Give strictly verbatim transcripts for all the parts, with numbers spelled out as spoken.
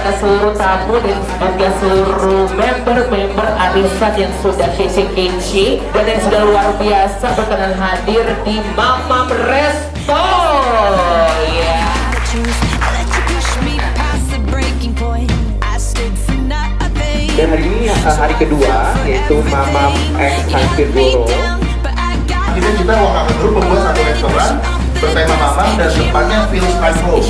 kepada seluruh tamu dan juga seluruh member-member arisan yang sudah kece-kece dan yang sudah luar biasa berkenan hadir di Mamam Resto. Ya. Dan hari ini hari kedua yaitu Mamam X Sanfirgoro. Kita juga Wakaf Group membuat satu restoran bertema Mamam dan tempatnya feels like home.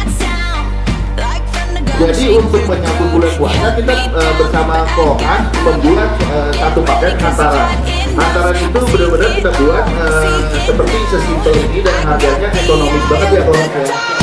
Jadi untuk menyambut bulan puasa kita uh, bersama Kohan membuat uh, satu paket hantaran. Hantaran itu benar-benar kita buat uh, seperti sesimpel ini dan harganya ekonomis banget ya Kohan.